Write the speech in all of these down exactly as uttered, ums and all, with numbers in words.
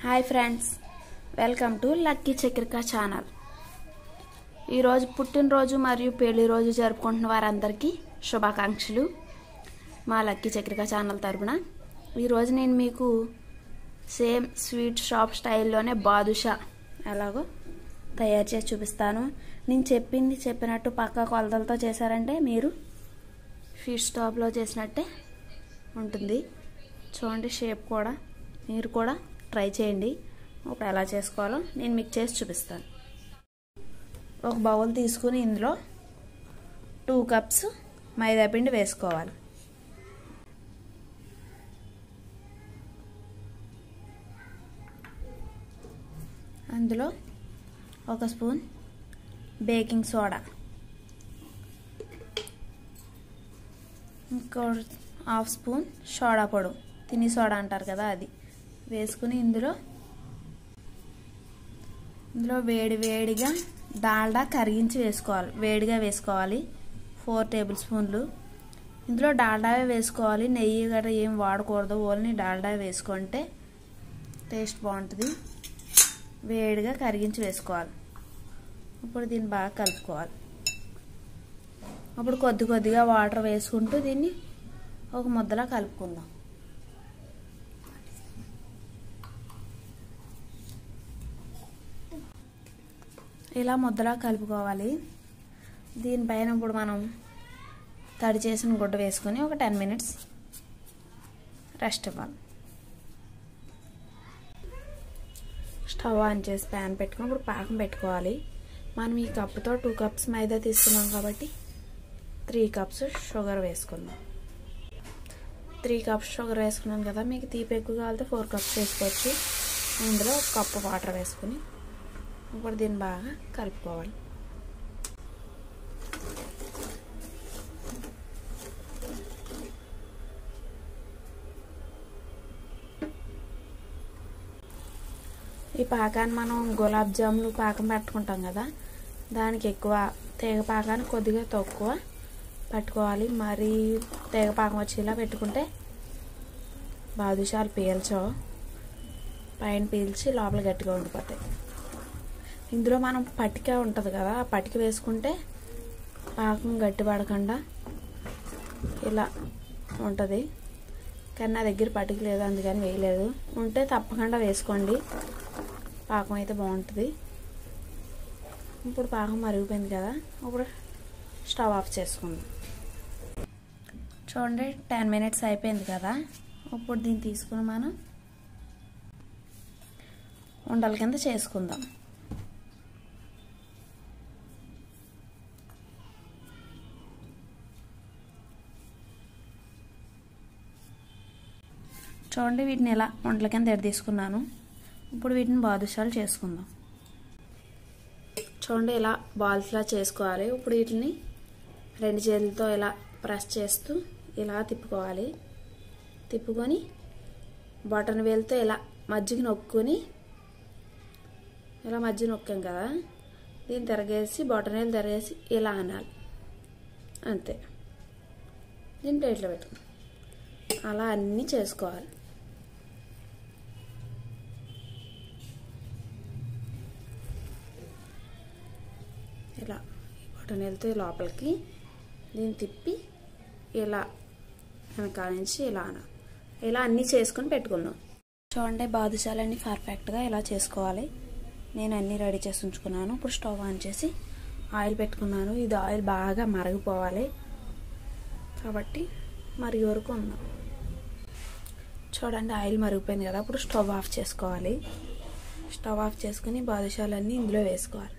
Hi friends, welcome to lucky Chakrika channel. ఈరోజు పుట్టినరోజు మరియు పెళ్లి రోజు జరుపుకుంటున్న వారందరికీ శుభాకాంక్షలు. మా లక్కీ చక్రిక ఛానల్ తరపున ఈరోజు నేను మీకు సేమ్ స్వీట్ షాప్ స్టైల్లోనే బాదుషా ఎలాగో తయారు చేసి చూపిస్తాను. నేను చెప్పింది చెప్పినట్టు పక్కా కొలతలతో చేశారంటే మీరు స్వీట్ స్టాప్లో చేసినట్టే ఉంటుంది. చూడండి, షేప్ కూడా మీరు కూడా ట్రై చేయండి. ఇప్పుడు ఎలా చేసుకోవాలో నేను మీకు చేసి చూపిస్తాను. ఒక బౌల్ తీసుకుని ఇందులో టూ కప్స్ మైదా పిండి వేసుకోవాలి. అందులో ఒక స్పూన్ బేకింగ్ సోడా, ఇంకో హాఫ్ స్పూన్ సోడా పొడి, తిని సోడా అంటారు కదా, అది వేసుకుని ఇందులో ఇందులో వేడి వేడిగా డాల్డా కరిగించి వేసుకోవాలి. వేడిగా వేసుకోవాలి. ఫోర్ టేబుల్ స్పూన్లు ఇందులో డాల్డావే వేసుకోవాలి. నెయ్యి గట్రా ఏం వాడకూడదు, ఓన్లీ డాల్డా వేసుకుంటే టేస్ట్ బాగుంటుంది. వేడిగా కరిగించి వేసుకోవాలి. ఇప్పుడు దీన్ని బాగా కలుపుకోవాలి. అప్పుడు కొద్ది కొద్దిగా వాటర్ వేసుకుంటూ దీన్ని ఒక ముద్దలా కలుపుకుందాం. ఇలా ముద్దలా కలుపుకోవాలి. దీనిపైన ఇప్పుడు మనం తడి చేసిన గుడ్డ వేసుకొని ఒక టెన్ మినిట్స్ రెస్ట్ ఇవ్వాలి. స్టవ్ ఆన్ చేసి ప్యాన్ పెట్టుకుని ఇప్పుడు పాకం పెట్టుకోవాలి. మనం ఈ కప్పుతో టూ కప్స్ మైదా తీసుకున్నాం కాబట్టి త్రీ కప్స్ షుగర్ వేసుకుందాం. త్రీ కప్స్ షుగర్ వేసుకున్నాను కదా, మీకు తీపి ఎక్కువ కావాలంటే ఫోర్ కప్స్ వేసుకోవచ్చు. ఇందులో ఒక కప్పు వాటర్ వేసుకుని ఇప్పుడు దీన్ని బాగా కలుపుకోవాలి. ఈ పాకాన్ని మనం గులాబ్ జాములు పాకం పెట్టుకుంటాం కదా, దానికి ఎక్కువ, తీగ పాకాన్ని కొద్దిగా తక్కువ పట్టుకోవాలి. మరీ తీగ పాకం వచ్చేలా పెట్టుకుంటే బాదుషాలు పీల్చవు, పైన పీల్చి లోపల గట్టిగా ఉండిపోతాయి. ఇందులో మనం పటిక ఉంటుంది కదా, ఆ పటిక వేసుకుంటే పాకం గట్టి పడకుండా ఇలా ఉంటుంది. కానీ నా దగ్గర పటిక లేదు, అందుకని వేయలేదు. ఉంటే తప్పకుండా వేసుకోండి, పాకం అయితే బాగుంటుంది. ఇప్పుడు పాకం మరిగిపోయింది కదా, ఇప్పుడు స్టవ్ ఆఫ్ చేసుకుందాం. చూడండి, టెన్ మినిట్స్ అయిపోయింది కదా. ఇప్పుడు దీన్ని తీసుకుని మనం ఉండల కింద చేసుకుందాం. చూడండి, వీటిని ఎలా వంటల కింద ఎడ తీసుకున్నాను. ఇప్పుడు వీటిని బాదుషాలు చేసుకుందాం. చూడండి, ఇలా బాల్స్లా చేసుకోవాలి. ఇప్పుడు వీటిని రెండు చేతులతో ఇలా ప్రెస్ చేస్తూ ఇలా తిప్పుకోవాలి. తిప్పుకొని బటన్ వేలుతో ఇలా మజ్జిగ నొక్కుని, ఇలా మజ్జిగ నొక్కాం కదా, దీన్ని తిరగేసి బటన్ వేలు తిరగేసి ఇలా అనాలి. అంతే. దీన్ని ప్లేట్లో పెట్టుకుని అలా అన్నీ చేసుకోవాలి. ఇలా బటన్ వెళ్తే లోపలికి దీన్ని తిప్పి ఇలా వెనకాల నుంచి ఇలా అన ఇలా అన్నీ చేసుకొని పెట్టుకుందాం. చూడండి, బాదుషాలన్నీ పర్ఫెక్ట్గా ఇలా చేసుకోవాలి. నేను అన్నీ రెడీ చేసి ఉంచుకున్నాను. ఇప్పుడు స్టవ్ ఆన్ చేసి ఆయిల్ పెట్టుకున్నాను. ఇది ఆయిల్ బాగా మరిగిపోవాలి కాబట్టి మరిగే వరకు ఉందాం. చూడండి, ఆయిల్ మరిగిపోయింది కదా, ఇప్పుడు స్టవ్ ఆఫ్ చేసుకోవాలి. స్టవ్ ఆఫ్ చేసుకుని బాదుషాలన్నీ ఇందులో వేసుకోవాలి.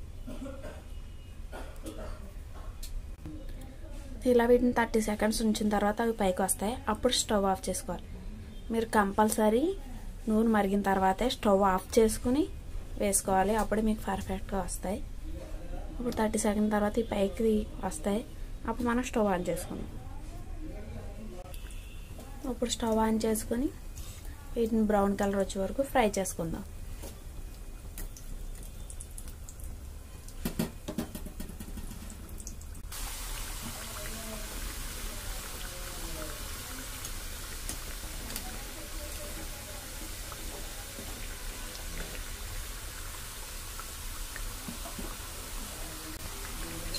ఇలా వీటిని థర్టీ సెకండ్స్ ఉంచిన తర్వాత అవి పైకి వస్తాయి. అప్పుడు స్టవ్ ఆఫ్ చేసుకోవాలి. మీరు కంపల్సరీ నూనె మరిగిన తర్వాతే స్టవ్ ఆఫ్ చేసుకుని వేసుకోవాలి. అప్పుడు మీకు పర్ఫెక్ట్గా వస్తాయి. ఇప్పుడు థర్టీ సెకండ్ తర్వాత ఈ పైకి వస్తాయి. అప్పుడు మనం స్టవ్ ఆన్ చేసుకుందాం. ఇప్పుడు స్టవ్ ఆన్ చేసుకుని వీటిని బ్రౌన్ కలర్ వచ్చే వరకు ఫ్రై చేసుకుందాం.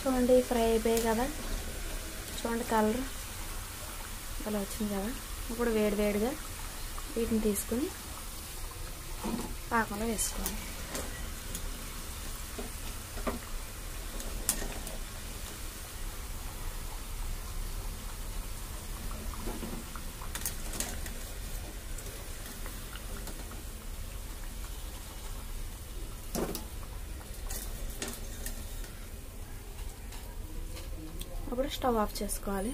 చూడండి ఫ్రై అయిపోయాయి కదా, చూడండి కలర్ అలా వచ్చింది కదా. ఇప్పుడు వేడి వేడిగా వీటిని తీసుకుని పాకంలో వేసుకోవాలి. అప్పుడు స్టవ్ ఆఫ్ చేసుకోవాలి.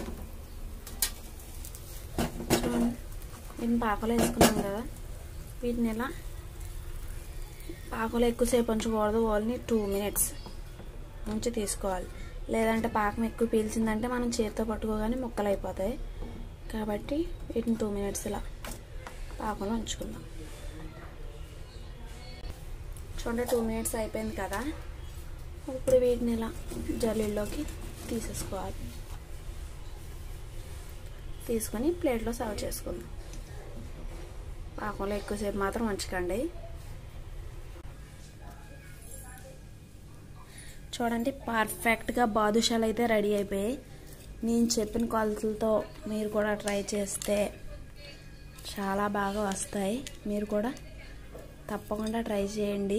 చూడండి వీటిని పాకలో వేసుకున్నాం కదా, వీటిని ఇలా పాకలో ఎక్కువసేపు ఉంచకూడదు, ఓన్లీ టూ మినిట్స్ ఉంచి తీసుకోవాలి. లేదంటే పాకం ఎక్కువ పీల్చిందంటే మనం చేతితో పట్టుకోగానే ముక్కలు అయిపోతాయి. కాబట్టి వీటిని టూ మినిట్స్ ఇలా పాకంలో ఉంచుకుందాం. చూడండి టూ మినిట్స్ అయిపోయింది కదా. ఇప్పుడు వీటిని ఇలా జల్లీలోకి తీసేసుకోవాలి. తీసుకొని ప్లేట్లో సర్వ్ చేసుకుందాం. పాకంలో ఎక్కువసేపు మాత్రం ఉంచకండి. చూడండి పర్ఫెక్ట్గా బాదుషాలు అయితే రెడీ అయిపోయాయి. నేను చెప్పిన కొలతలతో మీరు కూడా ట్రై చేస్తే చాలా బాగా వస్తాయి. మీరు కూడా తప్పకుండా ట్రై చేయండి.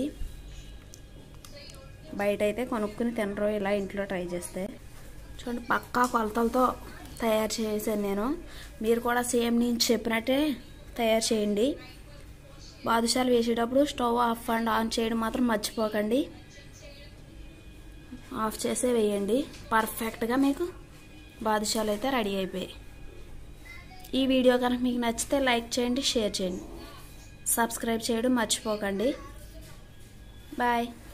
బయట అయితే కొనుక్కుని తినరు, ఇలా ఇంట్లో ట్రై చేస్తే. చూడండి పక్కా కొలతలతో తయారు చేశాను నేను. మీరు కూడా సేమ్ నేను చెప్పినట్టే తయారు చేయండి. బాదుషాలు వేసేటప్పుడు స్టవ్ ఆఫ్ అండ్ ఆన్ చేయడం మాత్రం మర్చిపోకండి. ఆఫ్ చేసే వేయండి. పర్ఫెక్ట్గా మీకు బాదుషాలు అయితే రెడీ అయిపోయాయి. ఈ వీడియో కనుక మీకు నచ్చితే లైక్ చేయండి, షేర్ చేయండి, సబ్స్క్రైబ్ చేయడం మర్చిపోకండి. బాయ్.